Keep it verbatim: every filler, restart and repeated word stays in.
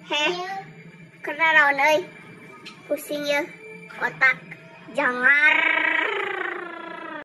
Heh, kena naon euy? Pusing ya, otak jangar.